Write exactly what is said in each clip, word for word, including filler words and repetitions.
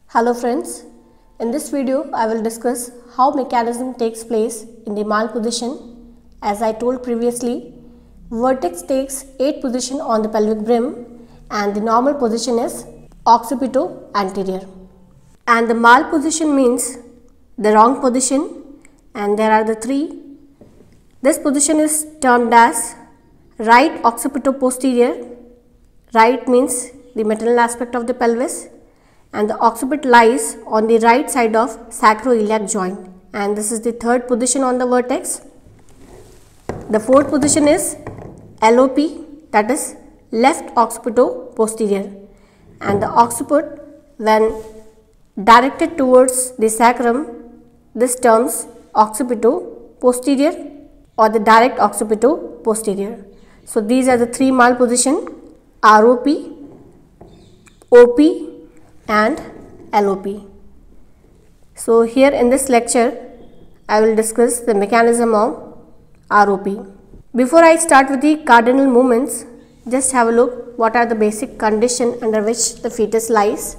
Hello friends, in this video I will discuss how mechanism takes place in the malposition. As I told previously, vertex takes eight position on the pelvic brim and the normal position is occipito-anterior. And the malposition means the wrong position, and there are the three. This position is termed as right occipito-posterior. Right means the maternal aspect of the pelvis, and the occiput lies on the right side of sacroiliac joint, and this is the third position on the vertex. The fourth position is L O P, that is left occipito-posterior, and the occiput when directed towards the sacrum, this terms occipito-posterior or the direct occipito-posterior. So these are the three malposition: R O P, O P and L O P. So here in this lecture I will discuss the mechanism of R O P. Before I start with the cardinal movements, just have a look what are the basic conditions under which the fetus lies.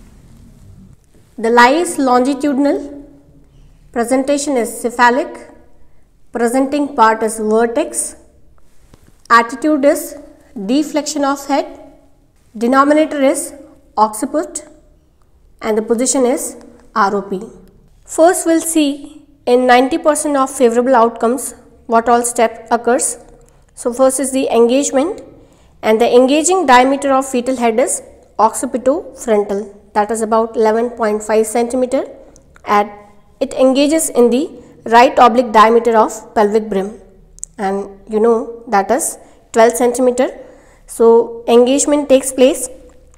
The lie is longitudinal, presentation is cephalic, presenting part is vertex, attitude is deflection of head, denominator is occiput, and the position is R O P. First we will see in ninety percent of favorable outcomes what all step occurs. So first is the engagement, and the engaging diameter of fetal head is occipito-frontal, that is about eleven point five centimeter, and it engages in the right oblique diameter of pelvic brim, and you know that is twelve centimeter. So engagement takes place.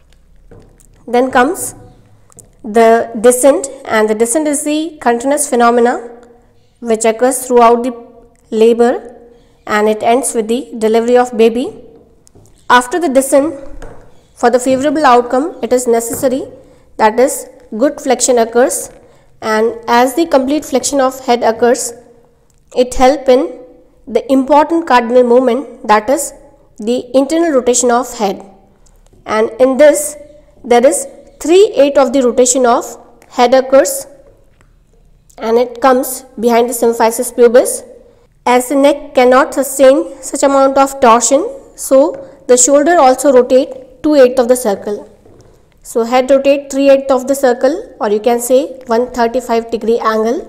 Then comes the descent, and the descent is the continuous phenomena which occurs throughout the labor and it ends with the delivery of baby. After the descent, for the favorable outcome, it is necessary, that is good flexion occurs, and as the complete flexion of head occurs, it helps in the important cardinal movement, that is the internal rotation of head, and in this there is three eighths of the rotation of head occurs, and it comes behind the symphysis pubis. As the neck cannot sustain such amount of torsion, so the shoulder also rotate two eighths of the circle. So head rotate three eighths of the circle, or you can say one hundred thirty-five degree angle,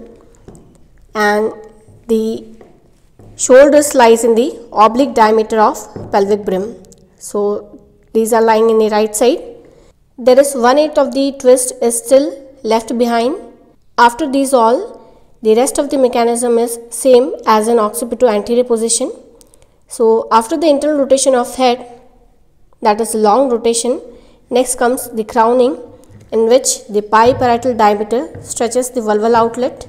and the shoulders lies in the oblique diameter of pelvic brim. So these are lying in the right side. There is one eighth of the twist is still left behind. After these all, the rest of the mechanism is same as an occipito-anterior position. So after the internal rotation of head, that is long rotation, next comes the crowning, in which the pi parietal diameter stretches the vulval outlet,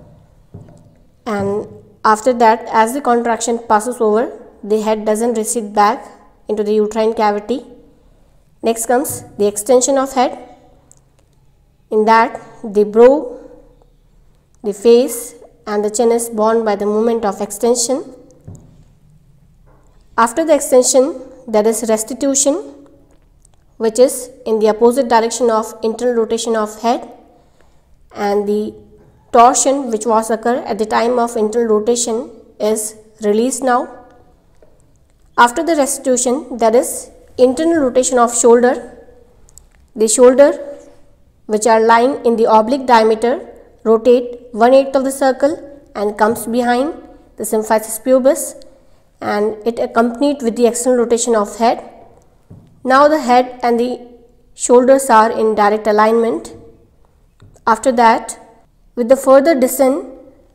and after that, as the contraction passes over, the head doesn't recede back into the uterine cavity. Next comes the extension of head. In that, the brow, the face and the chin is borne by the movement of extension. After the extension, there is restitution, which is in the opposite direction of internal rotation of head, and the torsion which was occur at the time of internal rotation is released now. After the restitution, there is internal rotation of shoulder. The shoulder, which are lying in the oblique diameter, rotate one eighth of the circle and comes behind the symphysis pubis, and it accompanied with the external rotation of head. Now the head and the shoulders are in direct alignment. After that, with the further descent,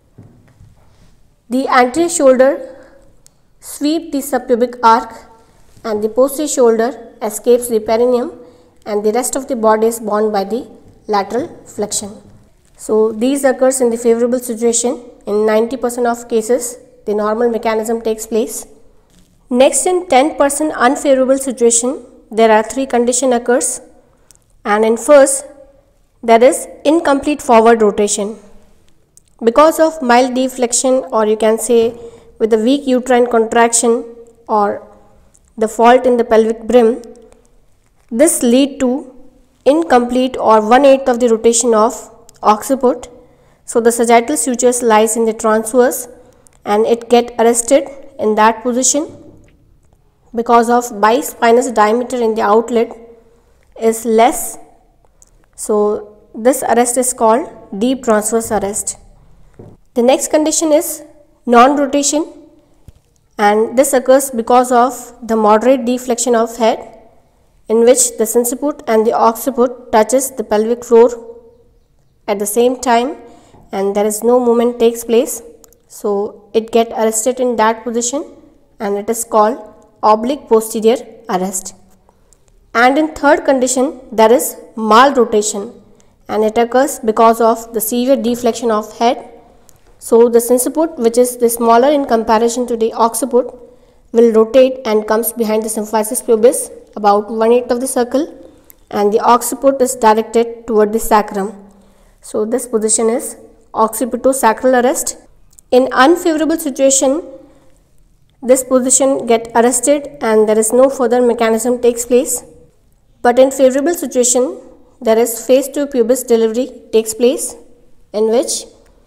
the anterior shoulder sweep the subpubic arc, and the posterior shoulder escapes the perineum, and the rest of the body is borne by the lateral flexion. So these occurs in the favorable situation. In ninety percent of cases, the normal mechanism takes place. Next, in ten percent unfavorable situation, there are three conditions occurs, and in first, there is incomplete forward rotation. Because of mild deflection, or you can say with a weak uterine contraction or the fault in the pelvic brim, this lead to incomplete or one eighth of the rotation of occiput. So the sagittal sutures lies in the transverse and it get arrested in that position because of bispinous diameter in the outlet is less. So this arrest is called deep transverse arrest. The next condition is non-rotation, and this occurs because of the moderate deflection of head in which the sinciput and the occiput touches the pelvic floor at the same time and there is no movement takes place. So it get arrested in that position and it is called oblique posterior arrest. And in third condition there is malrotation, and it occurs because of the severe deflection of head. So the sinciput, which is the smaller in comparison to the occiput, will rotate and comes behind the symphysis pubis about one eighth of the circle, and the occiput is directed toward the sacrum. So this position is occipitosacral arrest. In unfavorable situation, this position get arrested and there is no further mechanism takes place. But in favorable situation, there is face to pubis delivery takes place, in which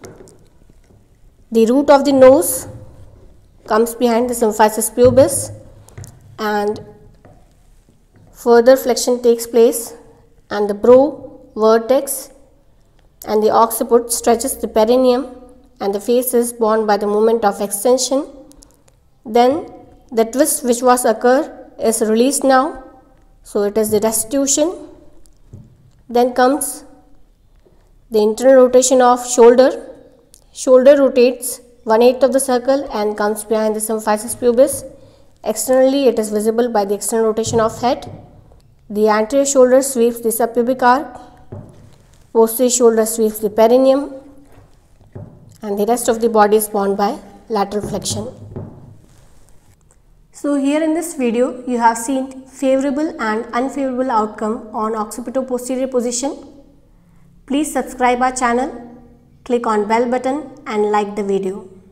the root of the nose comes behind the symphysis pubis and further flexion takes place, and the brow, vertex and the occiput stretches the perineum and the face is borne by the movement of extension. Then the twist which was occur is released now, so it is the restitution. Then comes the internal rotation of shoulder. Shoulder rotates one eighth of the circle and comes behind the symphysis pubis. Externally it is visible by the external rotation of head. The anterior shoulder sweeps the subpubic arc, posterior shoulder sweeps the perineum, and the rest of the body is borne by lateral flexion. So here in this video you have seen favorable and unfavorable outcome on occipito-posterior position. Please subscribe our channel, click on bell button and like the video.